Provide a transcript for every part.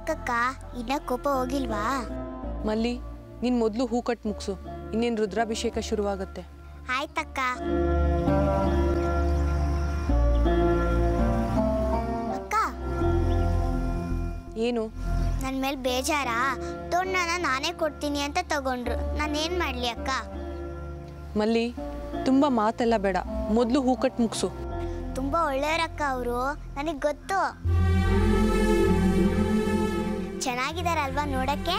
ಯಾಕಕ್ಕ ಇನ್ನ ಕೋಪ ಹೋಗಿಲ್ವಾ? ಮಲ್ಲಿ, ನೀನು ಮೊದಲು ಹೂ ಕಟ್ ಮುಗಿಸು, ಇನ್ನೇನು ರುದ್ರಾಭಿಷೇಕ ಶುರುವಾಗುತ್ತೆ. ಆಯ್ತಕ್ಕ. ಅಕ್ಕ, ಏನು? ನನ್ನ ಮೇಲೆ ಬೇಜಾರಾ? ತೋಣ್ಣನ ನಾನೇ ಕೊಡ್ತೀನಿ ಅಂತ ತಗೊಂಡ್ರು, ನಾನೇನು ಮಾಡಲಿ ಅಕ್ಕ? ಮಲ್ಲಿ, ತುಂಬ ಮಾತೆಲ್ಲ ಬೇಡ, ಮೊದಲು ಹೂ ಕಟ್ ಮುಗಿಸು. ತುಂಬ ಒಳ್ಳೆಯವರಕ್ಕ ಅವರು, ನನಗೆ ಗೊತ್ತು. ಚೆನ್ನಾಗಿದ್ದಾರಲ್ವಾ ನೋಡಕ್ಕೆ?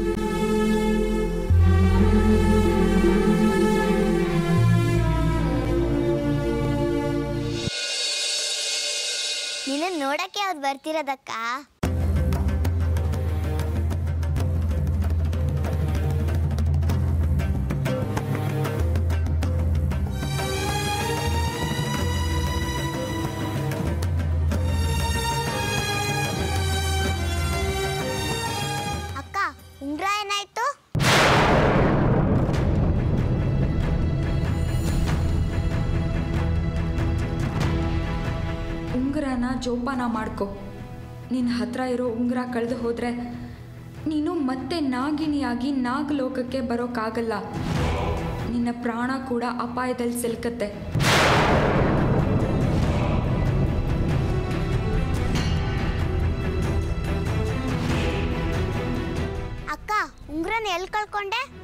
ನಿನ್ನ ನೋಡಕ್ಕೆ ಅವ್ರು ಬರ್ತಿರೋದಕ್ಕ. ಅಕ್ಕ, ಉಂಗ್ರ ಏನಾಯ್ತು? ಉಂಗುರನ ಜೋಪಾನ ಮಾಡ್ಕೊ. ನಿನ್ನ ಹತ್ರ ಇರೋ ಉಂಗುರ ಕಳೆದು ಹೋದರೆ ನೀನು ಮತ್ತೆ ನಾಗಿನಿಯಾಗಿ ನಾಗಲೋಕಕ್ಕೆ ಬರೋಕ್ಕಾಗಲ್ಲ. ನಿನ್ನ ಪ್ರಾಣ ಕೂಡ ಅಪಾಯದಲ್ಲಿ ಸಿಲುಕತ್ತೆ. ಅಕ್ಕ, ಉಂಗ್ರನ ಎಲ್ಲಿ ಕಳ್ಕೊಂಡೆ?